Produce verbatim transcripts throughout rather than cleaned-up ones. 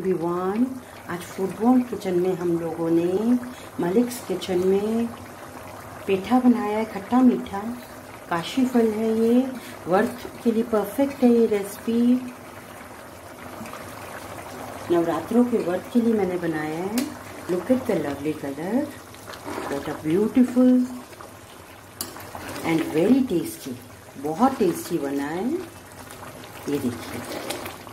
Everyone. आज food bowl kitchen में हम लोगों ने मलिक्स किचन में पेठा बनाया है, खट्टा मीठा। काशी फल है ये, व्रत के लिए परफेक्ट है ये रेसिपी। नवरात्रों के व्रत के लिए मैंने बनाया है। Look at the lovely colour, what a beautiful and very tasty. बहुत टेस्टी बना है, ये देखिए।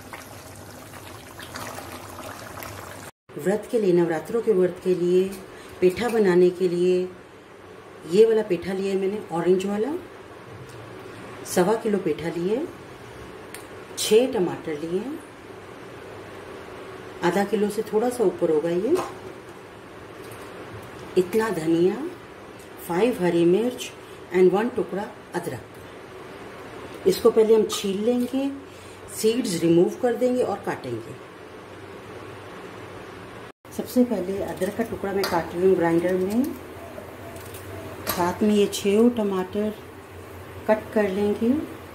व्रत के लिए, नवरात्रों के व्रत के लिए पेठा बनाने के लिए ये वाला पेठा लिया है मैंने, ऑरेंज वाला। सवा किलो पेठा लिए, छः टमाटर लिए, आधा किलो से थोड़ा सा ऊपर होगा ये। इतना धनिया, फाइव हरी मिर्च एंड वन टुकड़ा अदरक। इसको पहले हम छील लेंगे, सीड्स रिमूव कर देंगे और काटेंगे। सबसे पहले अदरक का टुकड़ा मैं काट रही हूँ ग्राइंडर में। साथ में ये छः टमाटर कट कर लेंगे।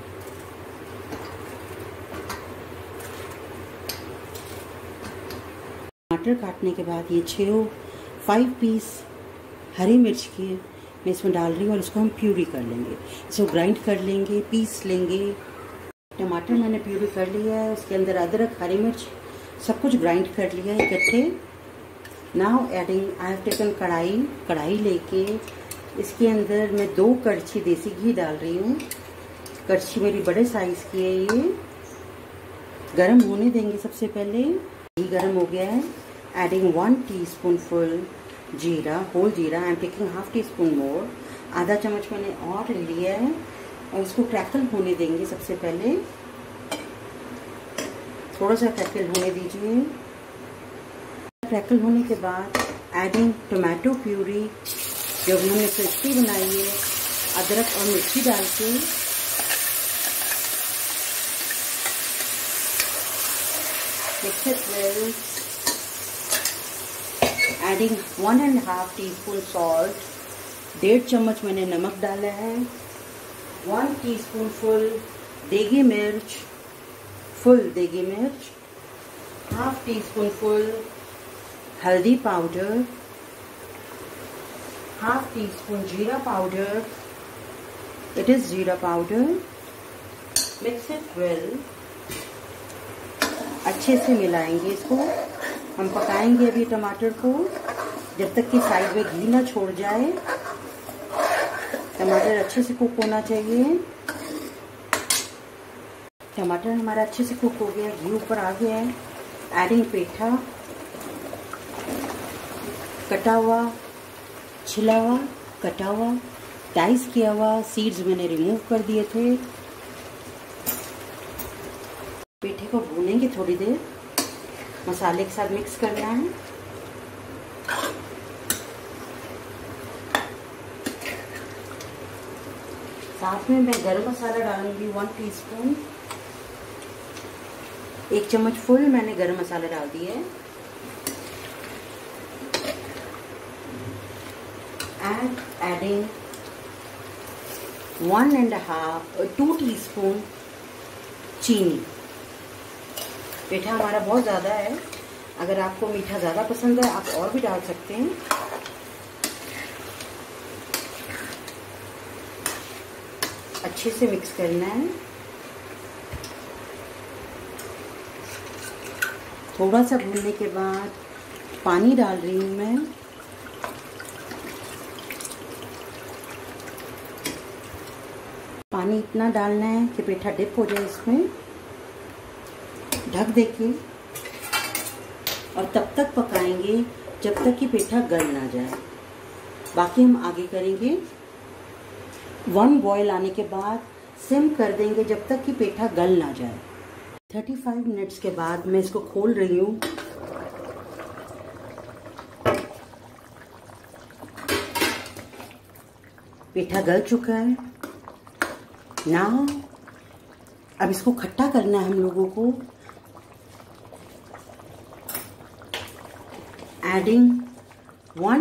टमाटर काटने के बाद ये छः फाइव पीस हरी मिर्च की मैं इसमें डाल रही हूँ और इसको हम प्यूरी कर लेंगे। इसको ग्राइंड कर लेंगे, पीस लेंगे। टमाटर मैंने प्यूरी कर लिया है, उसके अंदर अदरक, हरी मिर्च सब कुछ ग्राइंड कर लिया है इकट्ठे। Now adding, I have taken कढ़ाई। कढ़ाई लेके इसके अंदर मैं दो कड़छी देसी घी डाल रही हूँ। कड़छी मेरी बड़े साइज की है ये। गरम होने देंगे सबसे पहले। घी गरम हो गया है। Adding one teaspoon full jeera, whole jeera. I am taking half teaspoon more. आधा चम्मच मैंने और लिया है और इसको क्रैकल होने देंगे। सबसे पहले थोड़ा सा क्रैकल होने दीजिए। क्रैकल होने के बाद एडिंग टोमेटो प्यूरी जो हमने क्रिस्पी बनाई है, अदरक और मिर्ची डाल के। Mix it well. Adding one and half teaspoon salt. डेढ़ चम्मच मैंने नमक डाला है। वन टीस्पून फुल देगी मिर्च, फुल देगी मिर्च। Half teaspoon full haldi powder, half teaspoon jeera powder. It is jeera powder. Mix it well. अच्छे से मिलाएंगे इसको। हम पकाएंगे अभी टमाटर को जब तक कि साइड में घी ना छोड़ जाए। टमाटर अच्छे से कुक होना चाहिए। टमाटर हमारा अच्छे से कुक हो गया, घी ऊपर आ गया है। एडिंग पेठा, कटा हुआ, छिला हुआ, कटा हुआ, डाइस किया हुआ। सीड्स मैंने रिमूव कर दिए थे। पेठे को भूनेंगे थोड़ी देर। मसाले के साथ मिक्स करना है। साथ में मैं गरम मसाला डालूंगी वन टीस्पून। एक चम्मच फुल मैंने गरम मसाला डाल दिया है। And adding one and a half or two teaspoon चीनी। पेठा हमारा बहुत ज़्यादा है, अगर आपको मीठा ज़्यादा पसंद है आप और भी डाल सकते हैं। अच्छे से मिक्स करना है। थोड़ा सा भूनने के बाद पानी डाल रही हूँ मैं। पानी इतना डालना है कि पेठा डिप हो जाए इसमें। ढक देके और तब तक पकाएंगे जब तक कि पेठा गल ना जाए। बाकी हम आगे करेंगे। वन बॉयल आने के बाद सिम कर देंगे जब तक कि पेठा गल ना जाए। पैंतीस मिनट्स के बाद मैं इसको खोल रही हूँ। पेठा गल चुका है। ना अब इसको खट्टा करना है हम लोगों को। Adding one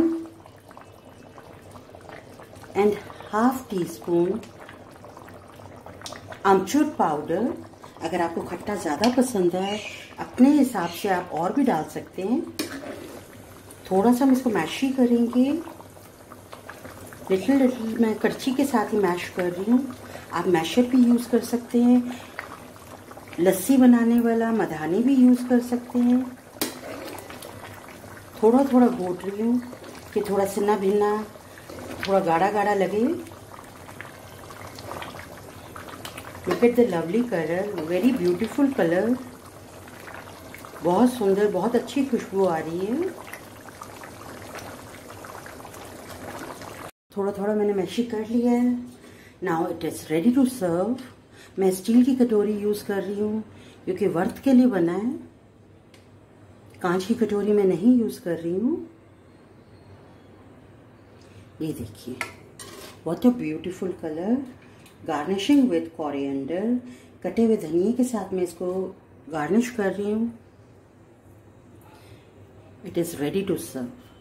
and half teaspoon amchur powder. अगर आपको खट्टा ज़्यादा पसंद है अपने हिसाब से आप और भी डाल सकते हैं। थोड़ा सा हम इसको मैश ही करेंगे, लिटिल लिटिल मैं करछी के साथ ही मैश कर रही हूँ। आप मैशर भी यूज़ कर सकते हैं, लस्सी बनाने वाला मधानी भी यूज़ कर सकते हैं। थोड़ा थोड़ा घोट रही हूँ कि थोड़ा सिन्ना भिन्ना थोड़ा गाढ़ा गाढ़ा लगे। Look at the lovely colour, very beautiful colour, बहुत सुंदर, बहुत अच्छी खुशबू आ रही है। थोड़ा थोड़ा मैंने मैशी कर लिया है। Now it is ready to serve. मैं स्टील की कटोरी यूज़ कर रही हूँ क्योंकि वर्थ के लिए बना है, कांच की कटोरी में नहीं यूज़ कर रही हूँ। ये देखिए, what a beautiful colour. Garnishing with coriander, कटे हुए धनिए के साथ मैं इसको गार्निश कर रही हूँ। It is ready to serve.